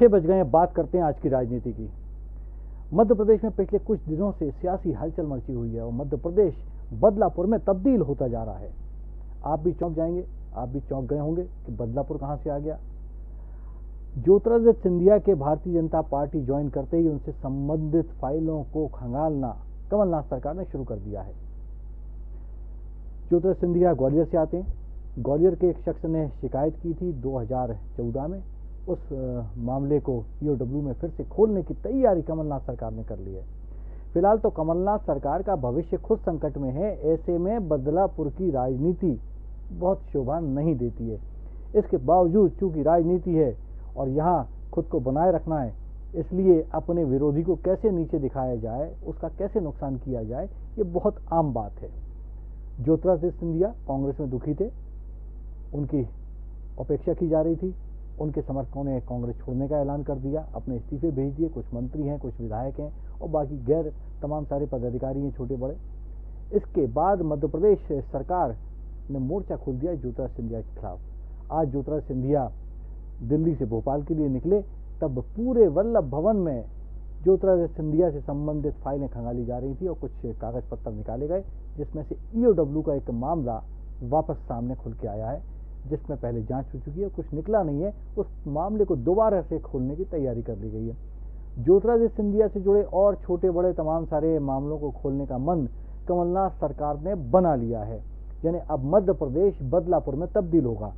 6 बज गए हैं, बात करते हैं आज की राजनीति की। मध्य प्रदेश में पिछले कुछ दिनों से सियासी हलचल मची हुई है और मध्य प्रदेश बदलापुर में तब्दील होता जा रहा है। आप भी चौंक जाएंगे, आप भी चौंक गए होंगे कि बदलापुर कहां से आ गया। ज्योतिरादित्य सिंधिया के भारतीय जनता पार्टी ज्वाइन करते ही उनसे संबंधित फाइलों को खंगालना कमलनाथ सरकार ने शुरू कर दिया है। ज्योतिरादित्य सिंधिया ग्वालियर से आते हैं। ग्वालियर के एक शख्स ने शिकायत की थी 2014 में। उस मामले को ईओडब्ल्यू में फिर से खोलने की तैयारी कमलनाथ सरकार ने कर ली है। फिलहाल तो कमलनाथ सरकार का भविष्य खुद संकट में है। ऐसे में बदलापुर की राजनीति बहुत शोभा नहीं देती है। इसके बावजूद चूंकि राजनीति है और यहाँ खुद को बनाए रखना है, इसलिए अपने विरोधी को कैसे नीचे दिखाया जाए, उसका कैसे नुकसान किया जाए, ये बहुत आम बात है। ज्योतिरादित्य सिंधिया कांग्रेस में दुखी थे, उनकी अपेक्षा की जा रही थी। उनके समर्थकों ने कांग्रेस छोड़ने का ऐलान कर दिया, अपने इस्तीफे भेज दिए। कुछ मंत्री हैं, कुछ विधायक हैं और बाकी गैर तमाम सारे पदाधिकारी हैं, छोटे बड़े। इसके बाद मध्य प्रदेश सरकार ने मोर्चा खोल दिया ज्योतिरादित्य सिंधिया के खिलाफ। आज ज्योतिरादित्य सिंधिया दिल्ली से भोपाल के लिए निकले, तब पूरे वल्लभ भवन में ज्योतिरादित्य सिंधिया से संबंधित फाइलें खंगाली जा रही थी और कुछ कागज पत्र निकाले गए, जिसमें से ईओडब्ल्यू का एक मामला वापस सामने खुल के आया है, जिसमें पहले जांच हो चुकी है, कुछ निकला नहीं है। उस मामले को दोबारा से खोलने की तैयारी कर ली गई है। ज्योतिरादित्य सिंधिया से जुड़े और छोटे बड़े तमाम सारे मामलों को खोलने का मन कमलनाथ सरकार ने बना लिया है। यानी अब मध्य प्रदेश बदलापुर में तब्दील होगा।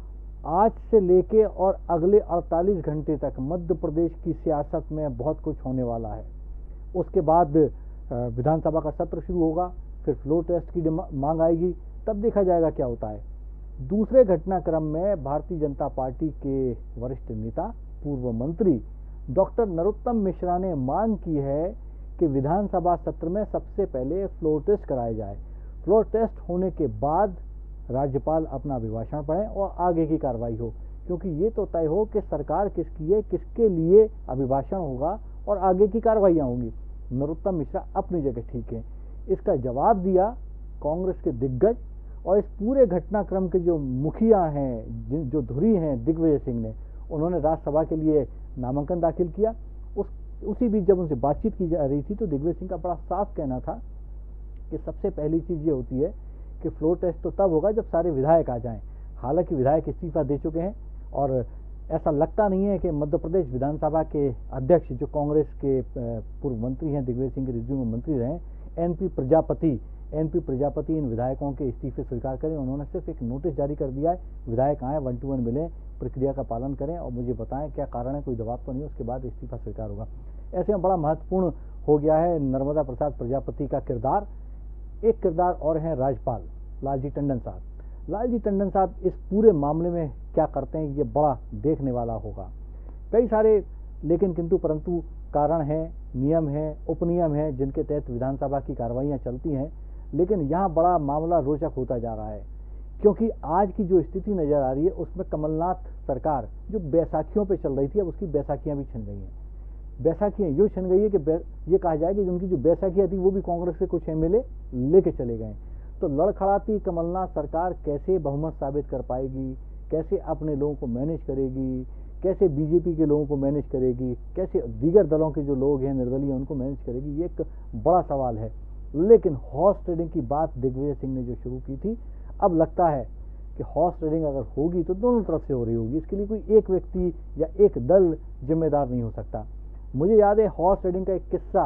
आज से लेके और अगले 48 घंटे तक मध्य प्रदेश की सियासत में बहुत कुछ होने वाला है। उसके बाद विधानसभा का सत्र शुरू होगा, फिर फ्लोर टेस्ट की मांग आएगी, तब देखा जाएगा क्या होता है। दूसरे घटनाक्रम में भारतीय जनता पार्टी के वरिष्ठ नेता पूर्व मंत्री डॉक्टर नरोत्तम मिश्रा ने मांग की है कि विधानसभा सत्र में सबसे पहले फ्लोर टेस्ट कराया जाए। फ्लोर टेस्ट होने के बाद राज्यपाल अपना अभिभाषण पढ़ें और आगे की कार्रवाई हो, क्योंकि ये तो तय हो कि सरकार किसकी है, किसके लिए अभिभाषण होगा और आगे की कार्रवाइयां होंगी। नरोत्तम मिश्रा अपनी जगह ठीक है। इसका जवाब दिया कांग्रेस के दिग्गज और इस पूरे घटनाक्रम के जो मुखिया हैं, जो धुरी हैं, दिग्विजय सिंह ने, उन्होंने राज्यसभा के लिए नामांकन दाखिल किया। उसी बीच जब उनसे बातचीत की जा रही थी तो दिग्विजय सिंह का बड़ा साफ कहना था कि सबसे पहली चीज ये होती है कि फ्लोर टेस्ट तो तब होगा जब सारे विधायक आ जाएं। हालांकि विधायक इस्तीफा दे चुके हैं और ऐसा लगता नहीं है कि मध्य प्रदेश विधानसभा के अध्यक्ष, जो कांग्रेस के पूर्व मंत्री हैं, दिग्विजय सिंह के रिज्यू में मंत्री रहे, एनपी प्रजापति इन विधायकों के इस्तीफे स्वीकार करें। उन्होंने सिर्फ एक नोटिस जारी कर दिया है, विधायक आए 1 to 1 मिलें, प्रक्रिया का पालन करें और मुझे बताएं क्या कारण है, कोई दबाव तो नहीं, उसके बाद इस्तीफा स्वीकार होगा। ऐसे में बड़ा महत्वपूर्ण हो गया है नर्मदा प्रसाद प्रजापति का किरदार। एक किरदार और है राज्यपाल लालजी टंडन साहब। लालजी टंडन साहब इस पूरे मामले में क्या करते हैं, ये बड़ा देखने वाला होगा। कई सारे लेकिन किंतु परंतु कारण हैं, नियम हैं, उपनियम हैं, जिनके तहत विधानसभा की कार्रवाइयां चलती हैं। लेकिन यहाँ बड़ा मामला रोचक होता जा रहा है, क्योंकि आज की जो स्थिति नजर आ रही है उसमें कमलनाथ सरकार जो बैसाखियों पे चल रही थी, अब उसकी बैसाखियां भी छिन गई हैं। बैसाखियां यूं छिन गई है कि ये कहा जाए कि उनकी जो बैसाखियां थी वो भी कांग्रेस के कुछ एमएलए लेके चले गए। तो लड़खड़ाती कमलनाथ सरकार कैसे बहुमत साबित कर पाएगी, कैसे अपने लोगों को मैनेज करेगी, कैसे बीजेपी के लोगों को मैनेज करेगी, कैसे दीगर दलों के जो लोग हैं निर्दलीय उनको मैनेज करेगी, ये एक बड़ा सवाल है। लेकिन हॉर्स ट्रेडिंग की बात दिग्विजय सिंह ने जो शुरू की थी, अब लगता है कि हॉर्स ट्रेडिंग अगर होगी तो दोनों तरफ से हो रही होगी। इसके लिए कोई एक व्यक्ति या एक दल जिम्मेदार नहीं हो सकता। मुझे याद है हॉर्स ट्रेडिंग का एक किस्सा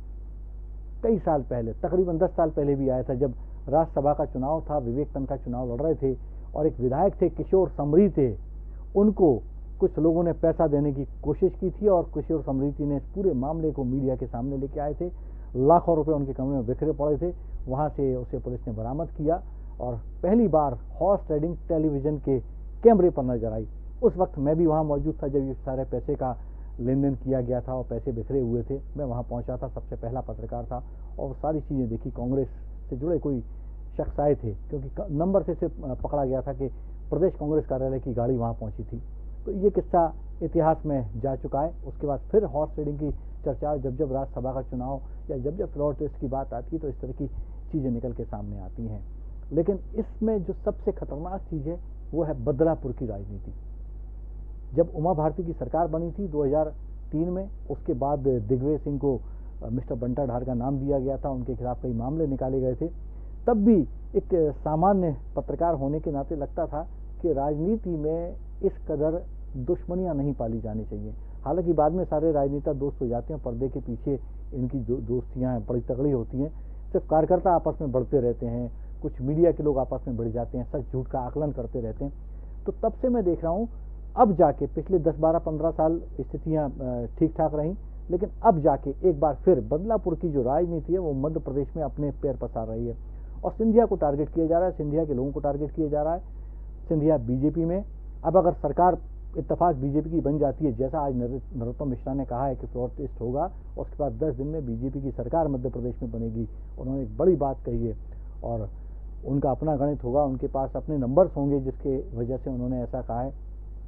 कई साल पहले, तकरीबन 10 साल पहले भी आया था, जब राज्यसभा का चुनाव था, विवेक तन्खा का चुनाव लड़ रहे थे और एक विधायक थे किशोर समरीति थे, उनको कुछ लोगों ने पैसा देने की कोशिश की थी और किशोर समरीति ने इस पूरे मामले को मीडिया के सामने लेके आए थे। लाखों रुपए उनके कमरे में बिखरे पड़े थे, वहां से उसे पुलिस ने बरामद किया और पहली बार हॉर्स ट्रेडिंग टेलीविजन के कैमरे पर नजर आई। उस वक्त मैं भी वहां मौजूद था जब ये सारे पैसे का लेन देन किया गया था और पैसे बिखरे हुए थे। मैं वहां पहुंचा था, सबसे पहला पत्रकार था और सारी चीजें देखी। कांग्रेस से जुड़े कोई शख्स आए थे, क्योंकि नंबर से पकड़ा गया था कि प्रदेश कांग्रेस कार्यालय की गाड़ी वहां पहुंची थी। तो ये किस्सा इतिहास में जा चुका है। उसके बाद फिर हॉर्स ट्रेडिंग की चर्चा, जब जब राज्यसभा का चुनाव या जब जब फ्लोर टेस्ट की बात आती है तो इस तरह की चीजें निकल के सामने आती हैं। लेकिन इसमें जो सबसे खतरनाक चीज है वो है बदलापुर की राजनीति। जब उमा भारती की सरकार बनी थी 2003 में, उसके बाद दिग्विजय सिंह को मिस्टर बंटाढार का नाम दिया गया था, उनके खिलाफ कई मामले निकाले गए थे। तब भी एक सामान्य पत्रकार होने के नाते लगता था कि राजनीति में इस कदर दुश्मनियां नहीं पाली जानी चाहिए। हालांकि बाद में सारे राजनेता दोस्त हो जाते हैं, पर्दे के पीछे इनकी दोस्तियां बड़ी तगड़ी होती हैं। सिर्फ कार्यकर्ता आपस में बढ़ते रहते हैं, कुछ मीडिया के लोग आपस में बढ़ जाते हैं, सच झूठ का आकलन करते रहते हैं। तो तब से मैं देख रहा हूं, अब जाके पिछले 10, 12, 15 साल स्थितियां ठीक ठाक रहीं, लेकिन अब जाके एक बार फिर बदलापुर की जो राजनीति है वो मध्य प्रदेश में अपने पैर पसार रही है और सिंधिया को टारगेट किया जा रहा है, सिंधिया के लोगों को टारगेट किया जा रहा है। सिंधिया बीजेपी में, अब अगर सरकार इत्तेफाक बीजेपी की बन जाती है, जैसा आज नरोत्तम मिश्रा ने कहा है कि फ्लोर टेस्ट होगा, उसके बाद 10 दिन में बीजेपी की सरकार मध्य प्रदेश में बनेगी। उन्होंने एक बड़ी बात कही है और उनका अपना गणित होगा, उनके पास अपने नंबर्स होंगे, जिसके वजह से उन्होंने ऐसा कहा है।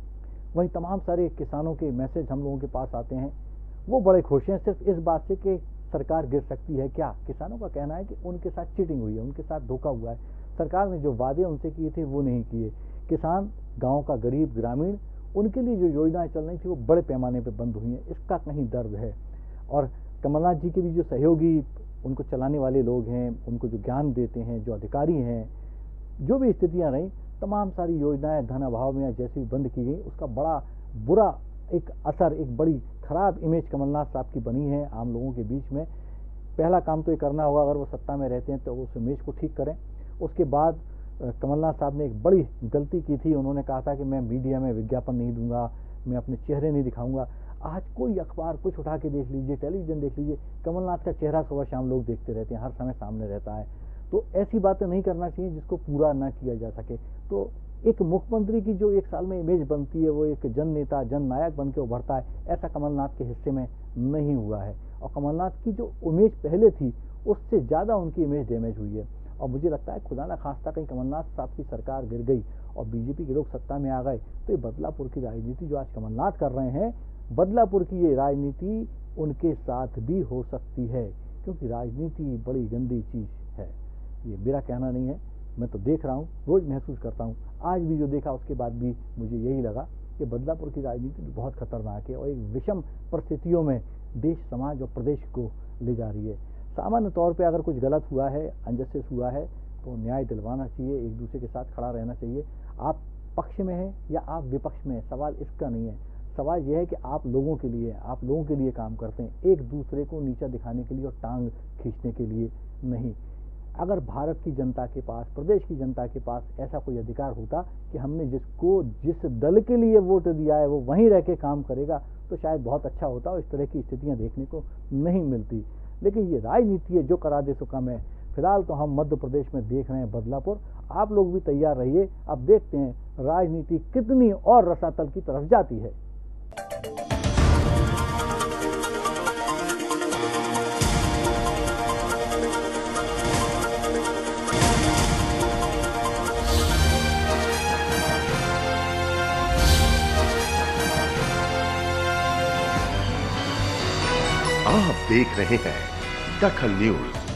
वहीं तमाम सारे किसानों के मैसेज हम लोगों के पास आते हैं, वो बड़े खुश हैं सिर्फ इस बात से कि सरकार गिर सकती है क्या। किसानों का कहना है कि उनके साथ चीटिंग हुई है, उनके साथ धोखा हुआ है, सरकार ने जो वादे उनसे किए थे वो नहीं किए। किसान, गांव का गरीब ग्रामीण, उनके लिए जो योजनाएं चल रही थी वो बड़े पैमाने पर बंद हुई हैं, इसका कहीं दर्द है। और कमलनाथ जी के भी जो सहयोगी उनको चलाने वाले लोग हैं, उनको जो ज्ञान देते हैं, जो अधिकारी हैं, जो भी स्थितियां रहीं, तमाम सारी योजनाएं धन अभाव में जैसी भी बंद की गई, उसका बड़ा बुरा एक असर, एक बड़ी खराब इमेज कमलनाथ साहब की बनी है आम लोगों के बीच में। पहला काम तो ये करना होगा, अगर वो सत्ता में रहते हैं तो उस इमेज को ठीक करें। उसके बाद कमलनाथ साहब ने एक बड़ी गलती की थी, उन्होंने कहा था कि मैं मीडिया में विज्ञापन नहीं दूंगा, मैं अपने चेहरे नहीं दिखाऊंगा। आज कोई अखबार कुछ उठा के देख लीजिए, टेलीविजन देख लीजिए, कमलनाथ का चेहरा सुबह शाम लोग देखते रहते हैं, हर समय सामने रहता है। तो ऐसी बातें नहीं करना चाहिए जिसको पूरा ना किया जा सके। तो एक मुख्यमंत्री की जो एक साल में इमेज बनती है वो एक जन नेता, जन नायक बन के उभरता है, ऐसा कमलनाथ के हिस्से में नहीं हुआ है। और कमलनाथ की जो इमेज पहले थी उससे ज्यादा उनकी इमेज डैमेज हुई है। और मुझे लगता है खुदा ना खास्ता कहीं कमलनाथ साहब की सरकार गिर गई और बीजेपी के लोग सत्ता में आ गए तो ये बदलापुर की राजनीति जो आज कमलनाथ कर रहे हैं, बदलापुर की ये राजनीति उनके साथ भी हो सकती है, क्योंकि राजनीति बड़ी गंदी चीज है। ये मेरा कहना नहीं है, मैं तो देख रहा हूँ, रोज महसूस करता हूँ। आज भी जो देखा उसके बाद भी मुझे यही लगा कि बदलापुर की राजनीति बहुत खतरनाक है और एक विषम परिस्थितियों में देश, समाज और प्रदेश को ले जा रही है। सामान्य तौर पे अगर कुछ गलत हुआ है, अनजस्टिस हुआ है, तो न्याय दिलवाना चाहिए, एक दूसरे के साथ खड़ा रहना चाहिए। आप पक्ष में हैं या आप विपक्ष में हैं, सवाल इसका नहीं है। सवाल यह है कि आप लोगों के लिए, आप लोगों के लिए काम करते हैं, एक दूसरे को नीचा दिखाने के लिए और टांग खींचने के लिए नहीं। अगर भारत की जनता के पास, प्रदेश की जनता के पास ऐसा कोई अधिकार होता कि हमने जिसको, जिस दल के लिए वोट दिया है वो वहीं रह के काम करेगा, तो शायद बहुत अच्छा होता और इस तरह की स्थितियां देखने को नहीं मिलती। लेकिन ये राजनीति है, जो करा दे सो कम है। फिलहाल तो हम मध्य प्रदेश में देख रहे हैं बदलापुर, आप लोग भी तैयार रहिए, अब देखते हैं राजनीति कितनी और रसातल की तरफ जाती है। आप देख रहे हैं दखल न्यूज।